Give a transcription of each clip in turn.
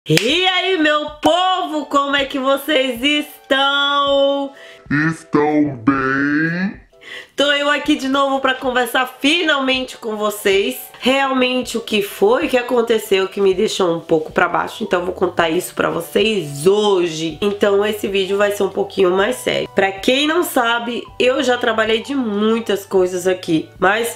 E aí, meu povo, como é que vocês estão? Estão bem? Tô eu aqui de novo para conversar finalmente com vocês. Realmente o que foi que aconteceu que me deixou um pouco para baixo. Então eu vou contar isso para vocês hoje. Então esse vídeo vai ser um pouquinho mais sério. Para quem não sabe, eu já trabalhei de muitas coisas aqui, mas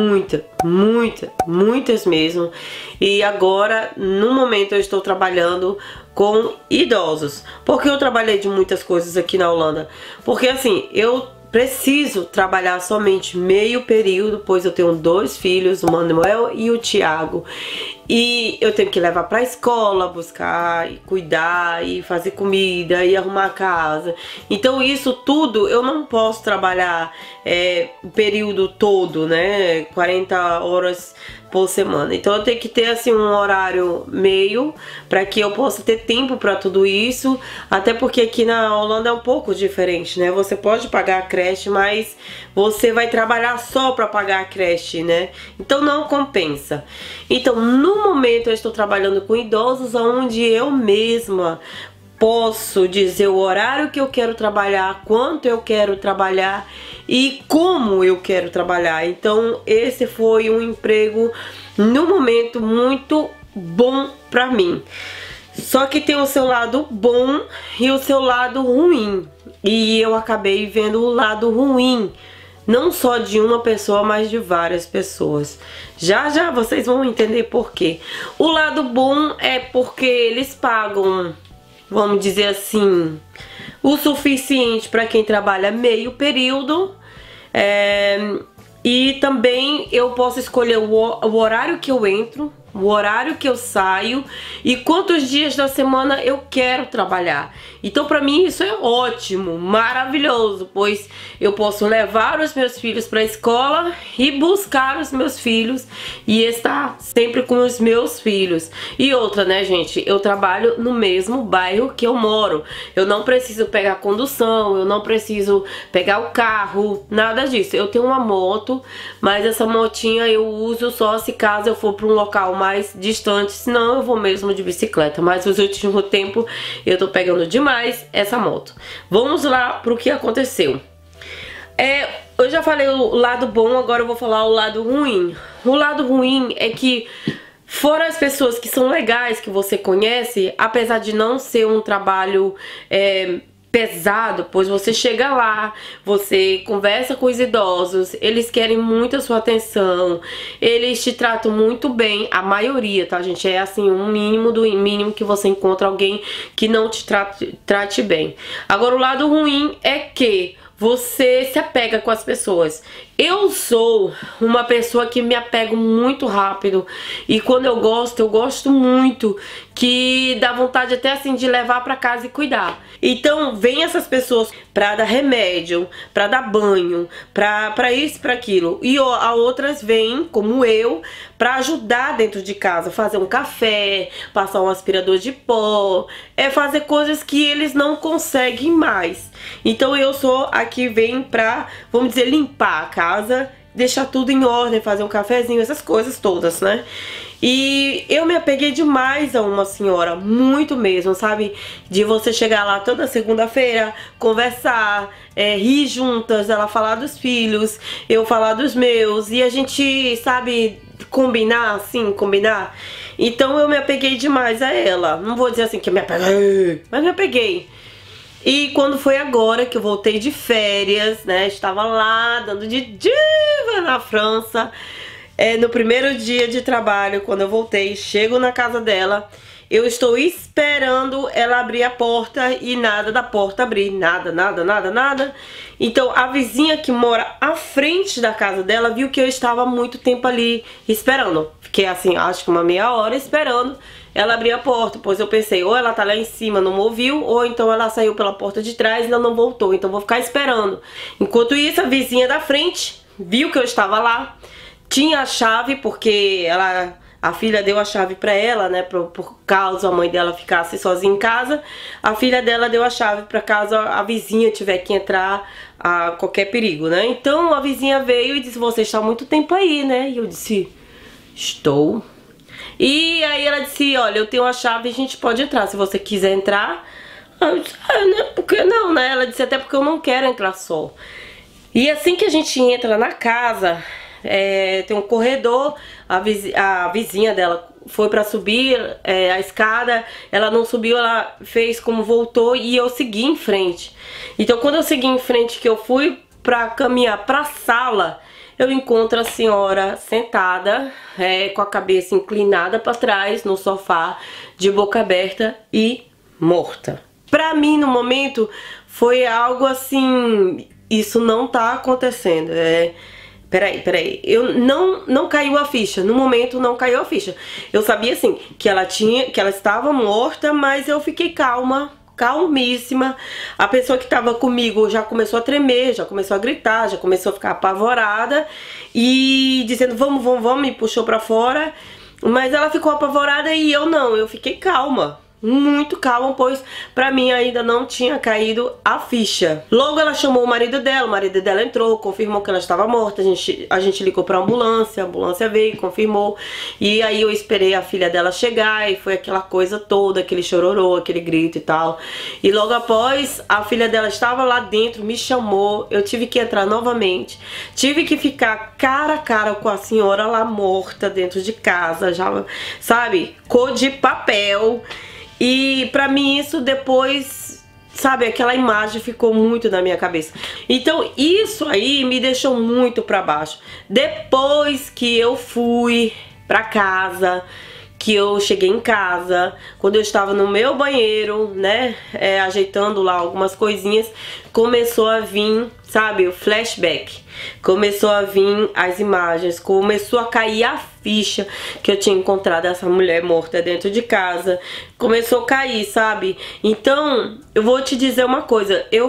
muitas mesmo. E agora, no momento, eu estou trabalhando com idosos. Por que eu trabalhei de muitas coisas aqui na Holanda? Porque assim, eu preciso trabalhar somente meio período, pois eu tenho 2 filhos, o Manuel e o Thiago. E eu tenho que levar para a escola, buscar e cuidar e fazer comida e arrumar a casa. Então isso tudo eu não posso trabalhar o período todo, né? 40 horas por semana. Então eu tenho que ter assim um horário meio para que eu possa ter tempo para tudo isso. Até porque aqui na Holanda é um pouco diferente, né? Você pode pagar a creche, mas você vai trabalhar só para pagar a creche, né? Então não compensa. Então no momento eu estou trabalhando com idosos, onde eu mesma posso dizer o horário que eu quero trabalhar, quanto eu quero trabalhar e como eu quero trabalhar. Então esse foi um emprego no momento muito bom pra mim. Só que tem o seu lado bom e o seu lado ruim. E eu acabei vendo o lado ruim, não só de uma pessoa, mas de várias pessoas. Já já vocês vão entender por quê. O lado bom é porque eles pagam, vamos dizer assim, o suficiente para quem trabalha meio período. E também eu posso escolher o horário que eu entro, o horário que eu saio e quantos dias da semana eu quero trabalhar. Então pra mim isso é ótimo, maravilhoso, pois eu posso levar os meus filhos para a escola e buscar os meus filhos e estar sempre com os meus filhos. E outra, né, gente, eu trabalho no mesmo bairro que eu moro. Eu não preciso pegar condução, eu não preciso pegar o carro, nada disso. Eu tenho uma moto, mas essa motinha eu uso só se caso eu for para um local mais distante, senão eu vou mesmo de bicicleta. Mas nos últimos tempos eu tô pegando demais essa moto. Vamos lá pro que aconteceu. Eu já falei o lado bom, agora eu vou falar o lado ruim. O lado ruim é que fora as pessoas que são legais, que você conhece, apesar de não ser um trabalho pesado, pois você chega lá, você conversa com os idosos, eles querem muito a sua atenção, eles te tratam muito bem, a maioria, tá, gente? É assim, um mínimo do mínimo que você encontra alguém que não te trate bem. Agora, o lado ruim é que você se apega com as pessoas. Eu sou uma pessoa que me apego muito rápido e quando eu gosto muito, que dá vontade até assim de levar pra casa e cuidar. Então vem essas pessoas pra dar remédio, pra dar banho, pra isso, pra aquilo. E a outras vêm, como eu, pra ajudar dentro de casa, fazer um café, passar um aspirador de pó, fazer coisas que eles não conseguem mais. Então eu sou a que vem pra, vamos dizer, limpar a casa, deixar tudo em ordem, fazer um cafezinho, essas coisas todas, né? E eu me apeguei demais a uma senhora, muito mesmo, sabe? De você chegar lá toda segunda-feira, conversar, rir juntas, ela falar dos filhos, eu falar dos meus, e a gente, sabe, combinar, assim, combinar. Então eu me apeguei demais a ela. Não vou dizer assim que eu me apeguei, mas me apeguei. E quando foi agora que eu voltei de férias, né, estava lá dando de diva na França, no primeiro dia de trabalho, quando eu voltei, chego na casa dela, eu estou esperando ela abrir a porta e nada da porta abrir, nada. Então a vizinha que mora à frente da casa dela viu que eu estava há muito tempo ali esperando. Fiquei assim, acho que uma meia hora esperando ela abrir a porta, pois eu pensei, ou ela tá lá em cima, não me ouviu, ou então ela saiu pela porta de trás e ela não voltou, então vou ficar esperando. Enquanto isso, a vizinha da frente viu que eu estava lá, tinha a chave, porque a filha deu a chave pra ela, né, por caso a mãe dela ficasse sozinha em casa, a filha dela deu a chave pra caso a vizinha tiver que entrar a qualquer perigo, né. Então a vizinha veio e disse, você está há muito tempo aí, né, e eu disse, estou. E aí ela disse, olha, eu tenho a chave e a gente pode entrar, se você quiser entrar. Eu disse, né, por que não, né? Ela disse, até porque eu não quero entrar só. E assim que a gente entra na casa, tem um corredor, a vizinha dela foi pra subir a escada, ela não subiu, ela fez como voltou e eu segui em frente. Então quando eu segui em frente, que eu fui pra caminhar pra sala, eu encontro a senhora sentada, com a cabeça inclinada pra trás no sofá, de boca aberta e morta. Pra mim, no momento, foi algo assim, isso não tá acontecendo. Peraí, eu não caiu a ficha, no momento não caiu a ficha. Eu sabia assim, que ela estava morta, mas eu fiquei calmíssima. A pessoa que estava comigo já começou a tremer, já começou a gritar, já começou a ficar apavorada e dizendo vamos, me puxou pra fora. Mas ela ficou apavorada e eu não, eu fiquei calma. Muito calma, pois pra mim ainda não tinha caído a ficha. Logo ela chamou o marido dela entrou, confirmou que ela estava morta, a gente ligou pra ambulância, a ambulância veio, confirmou. E aí eu esperei a filha dela chegar e foi aquela coisa toda, aquele chororô, aquele grito e tal. E logo após, a filha dela estava lá dentro, me chamou, eu tive que entrar novamente. Tive que ficar cara a cara com a senhora lá morta dentro de casa, já, sabe, cor de papel. E pra mim isso depois, sabe, aquela imagem ficou muito na minha cabeça. Então isso aí me deixou muito pra baixo. Depois que eu fui pra casa, que eu cheguei em casa, quando eu estava no meu banheiro, né, ajeitando lá algumas coisinhas, começou a vir, sabe, o flashback. Começou a vir as imagens, começou a cair a ficha que eu tinha encontrado essa mulher morta dentro de casa. Começou a cair, sabe? Então, eu vou te dizer uma coisa, eu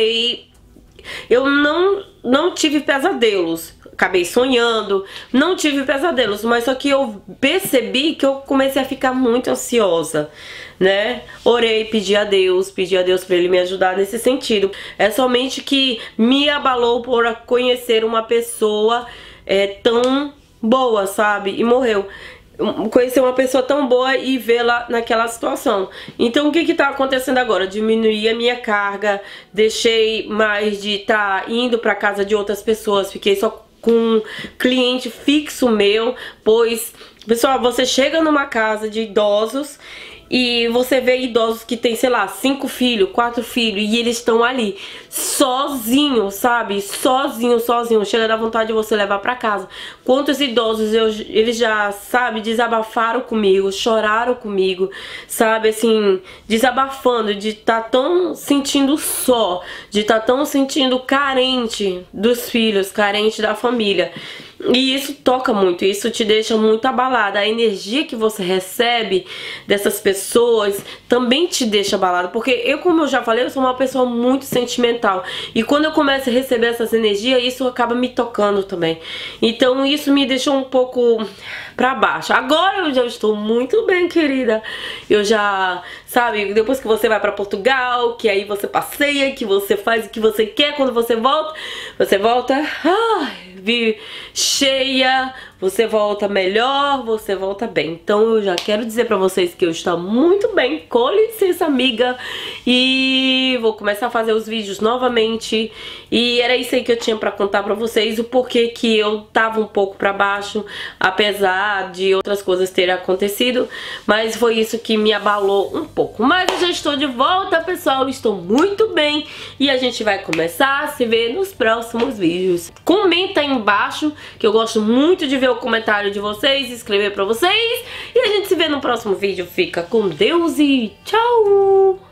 não tive pesadelos. Acabei sonhando, não tive pesadelos, mas só que eu percebi que eu comecei a ficar muito ansiosa, né? Orei, pedi a Deus pra ele me ajudar nesse sentido. É somente que me abalou por conhecer uma pessoa tão boa, sabe? E morreu. Conhecer uma pessoa tão boa e vê-la naquela situação. Então o que tá acontecendo agora? Diminuí a minha carga, deixei mais de estar indo pra casa de outras pessoas, fiquei só com um cliente fixo meu, pois, pessoal, você chega numa casa de idosos e você vê idosos que tem, sei lá, 5 filhos, 4 filhos e eles estão ali sozinhos, sabe? Sozinho. Chega a dar vontade de você levar pra casa. Quantos idosos eles já, sabe, desabafaram comigo, choraram comigo, sabe, assim, desabafando de estar tão sentindo só, de estar tão sentindo carente dos filhos, carente da família. E isso toca muito, isso te deixa muito abalada. A energia que você recebe dessas pessoas também te deixa abalada. Porque eu, como eu já falei, eu sou uma pessoa muito sentimental. E quando eu começo a receber essas energias, isso acaba me tocando também. Então isso me deixou um pouco pra baixo. Agora eu já estou muito bem, querida. Eu já, sabe, depois que você vai pra Portugal, que aí você passeia, que você faz o que você quer, quando você volta cheia, você volta melhor, você volta bem. Então eu já quero dizer pra vocês que eu estou muito bem, com licença, amiga, e vou começar a fazer os vídeos novamente. E era isso aí que eu tinha pra contar pra vocês, o porquê que eu tava um pouco pra baixo, apesar de outras coisas terem acontecido, mas foi isso que me abalou um pouco. Mas eu já estou de volta, pessoal, estou muito bem e a gente vai começar a se ver nos próximos vídeos. Comenta aí embaixo, que eu gosto muito de ver o comentário de vocês, escrever pra vocês, e a gente se vê no próximo vídeo. Fica com Deus e tchau!